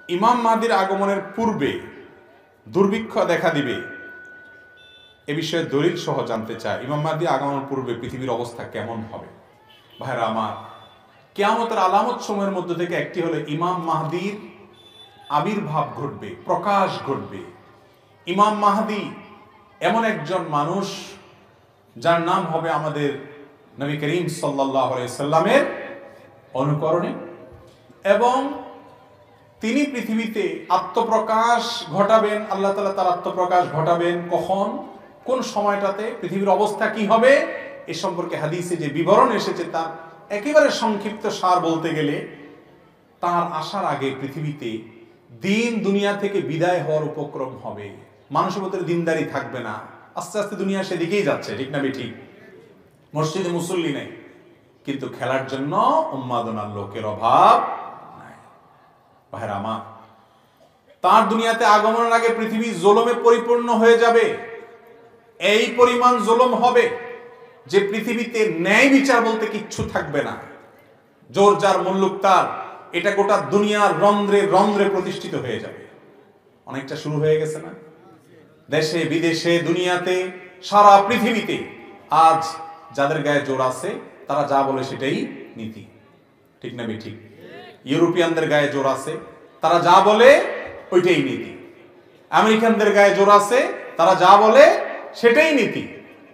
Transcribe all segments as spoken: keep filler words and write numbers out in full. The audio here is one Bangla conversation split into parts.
ইমাম মাহদির আগমনের পূর্বে দুর্ভিক্ষ দেখা দিবে, এ বিষয়ে দলিল সহ জানতে চায়। ইমাম মাহদির আগমনের পূর্বে পৃথিবীর অবস্থা কেমন হবে? ভাইরা আমার, কিয়ামতের আলামত সময়ের মধ্যে থেকে একটি হলো ইমাম মাহদির আবির্ভাব ঘটবে, প্রকাশ ঘটবে। ইমাম মাহদি এমন একজন মানুষ যার নাম হবে আমাদের নবী করিম সাল্লাল্লাহু আলাইহি সাল্লামের অনুকরণে, এবং তিনি পৃথিবীতে আত্মপ্রকাশ ঘটাবেন। আল্লাহ তাআলা তার আত্মপ্রকাশ ঘটাবেন কখন, কোন সময়টাতে, পৃথিবীর অবস্থা কি হবে, এ সম্পর্কে হাদিসে যে বিবরণ এসেছে তার একেবারে সংক্ষিপ্ত সার বলতে গেলে, তার আসার আগে পৃথিবীতে দিন দুনিয়া থেকে বিদায় হওয়ার উপক্রম হবে। মানুষের মধ্যে দিনদারি থাকবে না। আস্তে আস্তে দুনিয়া সেদিকেই যাচ্ছে, ঠিক না ঠিক? মসজিদে মুসল্লি নেই, কিন্তু খেলার জন্য উন্মাদনার লোকের অভাব নাই। ভাইরা আমার, তার দুনিয়াতে আগমনের আগে পৃথিবী জুলুমে পরিপূর্ণ হয়ে যাবে। এই পরিমাণ জুলুম হবে যে পৃথিবীতে ন্যায় বিচার বলতে কিচ্ছু থাকবে না। জোর যার মুল্লুক তার, এটা গোটা দুনিয়ার রন্ধ্রে রন্ধ্রে প্রতিষ্ঠিত হয়ে যাবে। অনেকটা শুরু হয়ে গেছে না? দেশে বিদেশে দুনিয়াতে সারা পৃথিবীতে আজ যাদের গায়ে জোর আছে তারা যা বলে সেটাই নীতি, ঠিক না ঠিক? ইউরোপিয়ানদের গায়ে জোর আছে, তারা যা বলে ওইটাই নীতি। আমেরিকানদের গায়ে জোর আছে, তারা যা বলে সেটাই নীতি।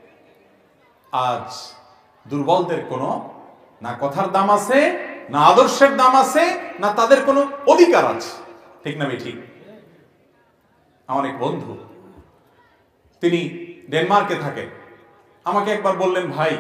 আজ দুর্বলদের কোনো না কথার দাম আছে, না আদর্শের দাম আছে, না তাদের কোনো অধিকার আছে, ঠিক না ঠিক? আমার এক বন্ধু, তিনি ডেনমার্কে থাকেন, আমাকে একবার বললেন, ভাই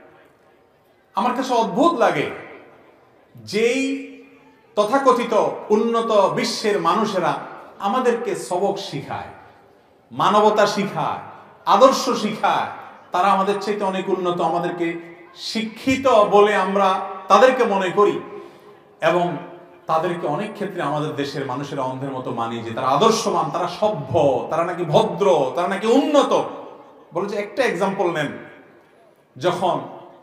আমার কাছে অদ্ভুত লাগে যেই তথাকথিত উন্নত বিশ্বের মানুষেরা আমাদেরকে সবক শিখায়, মানবতা শিখায়, আদর্শ শিখায়, তারা আমাদের চাইতে অনেক উন্নত, আমাদেরকে শিক্ষিত বলে আমরা তাদেরকে মনে করি, এবং তাদেরকে অনেক ক্ষেত্রে আমাদের দেশের মানুষেরা অন্ধের মতো মানি যে তারা আদর্শবান, তারা সভ্য, তারা নাকি ভদ্র, তারা নাকি উন্নত। বলে যে একটা এক্সাম্পল নেন, যখন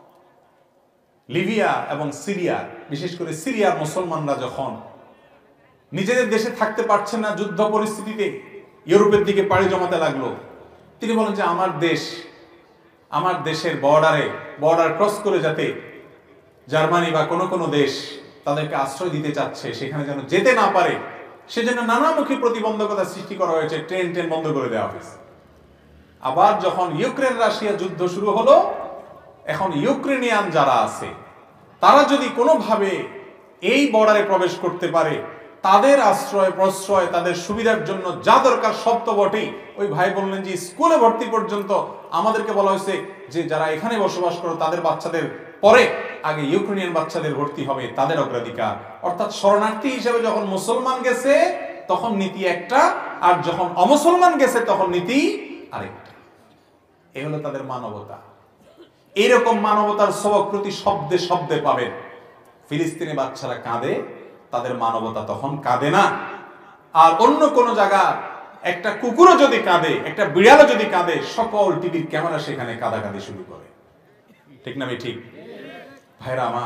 লিবিয়া এবং সিরিয়া, বিশেষ করে সিরিয়ার মুসলমানরা যখন নিজেদের দেশে থাকতে পারছেন না, যুদ্ধ পরিস্থিতিতে ইউরোপের দিকে পাড়ি জমাতে লাগলো, তিনি বলেন যে আমার দেশ, আমার দেশের বর্ডারে বর্ডার ক্রস করে যাতে জার্মানি বা কোনো কোনো দেশ তাদেরকে আশ্রয় দিতে চাচ্ছে, সেখানে যেন যেতে না পারে, সেজন্য নানামুখী প্রতিবন্ধকতা সৃষ্টি করা হয়েছে, ট্রেন ট্রেন বন্ধ করে দেওয়া হয়েছে। আবার যখন ইউক্রেন রাশিয়া যুদ্ধ শুরু হলো, এখন ইউক্রেনিয়ান যারা আছে তারা যদি কোনোভাবে এই বর্ডারে প্রবেশ করতে পারে, তাদের আশ্রয় প্রশ্রয়, তাদের সুবিধার জন্য যা দরকার সব তো বটেই। ওই ভাই বললেন যে স্কুলে ভর্তি পর্যন্ত আমাদেরকে বলা হয়েছে যে যারা এখানে বসবাস করে তাদের বাচ্চাদের পরে আগে ইউক্রেনিয়ান বাচ্চাদের ভর্তি হবে, তাদের অগ্রাধিকার। অর্থাৎ শরণার্থী হিসেবে যখন মুসলমান গেছে তখন নীতি একটা, আর যখন অমুসলমান গেছে তখন নীতি আরেকটা। এই হলো তাদের মানবতা। এইরকম মানবতার সবক প্রতি শব্দে শব্দে পাবেন। ফিলিস্তিনি বাচ্চারা কাঁদে, তাদের মানবতা তখন কাঁদে না। আর অন্য কোন জায়গা একটা কুকুরও যদি কাঁদে, একটা বিড়ালও যদি কাঁদে, সকল টিভির ক্যামেরা সেখানে কাঁদাকাঁদি শুরু করে, ঠিক না ঠিক? ভাইরা আমার,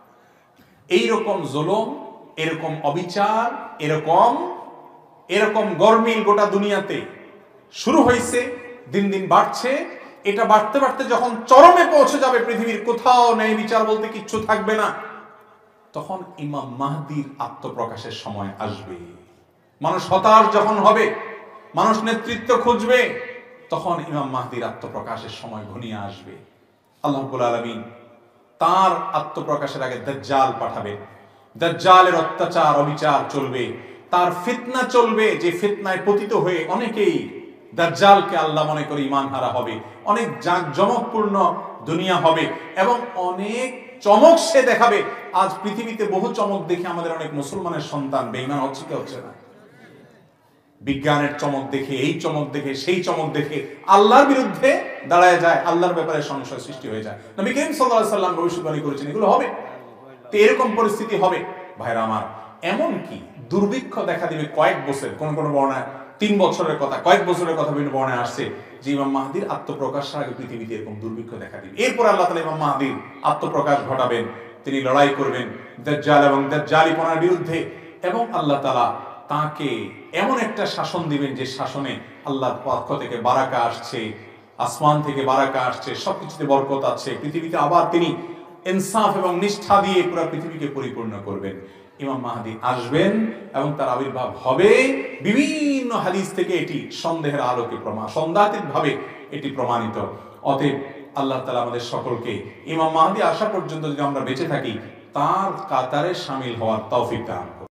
এইরকম জুলুম, এরকম অবিচার, এরকম এরকম গরমিল গোটা দুনিয়াতে শুরু হয়েছে, দিন দিন বাড়ছে। এটা বাড়তে বাড়তে যখন চরমে পৌঁছে যাবে, পৃথিবীর কোথাও ন্যায় বিচার বলতে কিচ্ছু থাকবে না, তখন ইমাম মাহদির আত্মপ্রকাশের সময় আসবে। মানুষ হতাশ যখন হবে, মানুষ নেতৃত্ব খুঁজবে, তখন ইমাম মাহদির আত্মপ্রকাশের সময় ঘনিয়ে আসবে। আল্লাহ রাব্বুল আলামিন তার আত্মপ্রকাশের আগে দাজ্জাল পাঠাবেন। দাজ্জালের অত্যাচার অবিচার চলবে, তার ফিতনা চলবে, যে ফিতনায় পতিত হয়ে অনেকেই দাজ্জালকে আল্লাহ মনে করে ঈমান হারা হবে। অনেক জাঁকজমকপূর্ণ দুনিয়া হবে এবং অনেক চমক সে দেখাবে। আজ পৃথিবীতে বহু চমক দেখে আমাদের অনেক মুসলমানের সন্তান বেঈমান হচ্ছে কি হচ্ছে না? বিজ্ঞানের চমক দেখে, এই চমক দেখে, সেই চমক দেখে আল্লাহর বিরুদ্ধে দাঁড়ায় যায়, আল্লাহর ব্যাপারে সংশয় সৃষ্টি হয়ে যায়। নবী করিম সাল্লাল্লাহু আলাইহি সাল্লাম ভবিষ্যৎবাণী করেছেন এগুলো হবে। তো এরকম পরিস্থিতি হবে ভাইরা আমার। এমন কি দুর্ভিক্ষ দেখা দিবে কয়েক বছর, কোন কোন বর্ণায় তিন বছরের কথা, কয়েক বছরের কথা বিভিন্ন বর্ণায় আসছে যে ইমাম মাহদির আত্মপ্রকাশের আগে পৃথিবীতে এরকম দুর্ভিক্ষ দেখা দিবে। এরপর আল্লাহ তাআলা ইমাম মাহদির আত্মপ্রকাশ ঘটাবেন, তিনি লড়াই করবেন দাজ্জাল এবং দাজ্জালিপনার বিরুদ্ধে, এবং আল্লাহ তাআলা তাকে এমন একটা শাসন দিবেন যে শাসনে আল্লাহর পক্ষ থেকে বারাকা আসছে, আসমান থেকে বারাকা আসছে, সবকিছুতে বরকত আছে। পৃথিবীতে আবার তিনি ইনসাফ এবং নিষ্ঠা দিয়ে পুরো পৃথিবীকে পরিপূর্ণ করবেন। ইমাম মাহদী আসবেন এবং তার আবির্ভাব হবে। বিভিন্ন হাদিস থেকে এটি সন্দেহের আলোকে প্রমাণ, সন্দেহাতীত ভাবে এটি প্রমাণিত। অতএব আল্লাহ তাআলা আমাদের সকলকে ইমাম মাহদী আসা পর্যন্ত যদি আমরা বেঁচে থাকি তার কাতারে শামিল হওয়ার তৌফিক দান করুন।